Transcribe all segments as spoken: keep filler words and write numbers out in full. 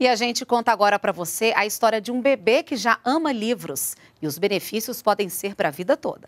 E a gente conta agora para você a história de um bebê que já ama livros. E os benefícios podem ser para a vida toda.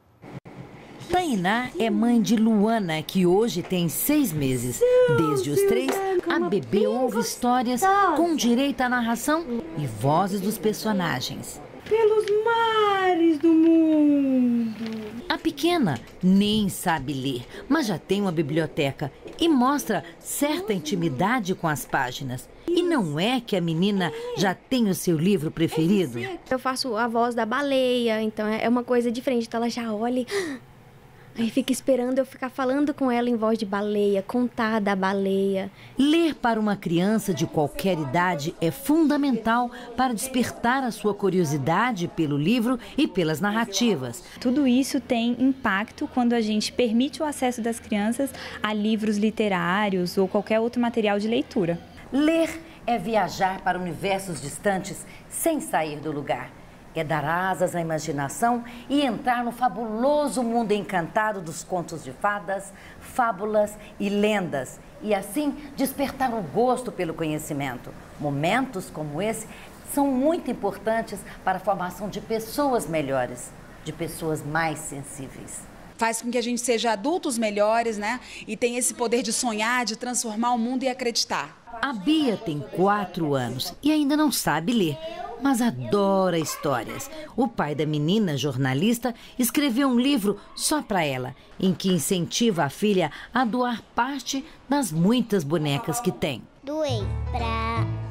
Tainá é mãe de Luana, que hoje tem seis meses. Desde os três, a bebê ouve histórias com direito à narração e vozes dos personagens. Pelos mares do mundo. A pequena nem sabe ler, mas já tem uma biblioteca e mostra certa intimidade com as páginas. E não é que a menina já tem o seu livro preferido? Eu faço a voz da baleia, então é uma coisa diferente. Então ela já olha... Aí fica esperando eu ficar falando com ela em voz de baleia, contar da baleia. Ler para uma criança de qualquer idade é fundamental para despertar a sua curiosidade pelo livro e pelas narrativas. Tudo isso tem impacto quando a gente permite o acesso das crianças a livros literários ou qualquer outro material de leitura. Ler é viajar para universos distantes sem sair do lugar. É dar asas à imaginação e entrar no fabuloso mundo encantado dos contos de fadas, fábulas e lendas. E assim despertar o gosto pelo conhecimento. Momentos como esse são muito importantes para a formação de pessoas melhores, de pessoas mais sensíveis. Faz com que a gente seja adultos melhores, né? E tenha esse poder de sonhar, de transformar o mundo e acreditar. A Bia tem quatro anos e ainda não sabe ler, mas adora histórias. O pai da menina, jornalista, escreveu um livro só para ela, em que incentiva a filha a doar parte das muitas bonecas que tem. Doei para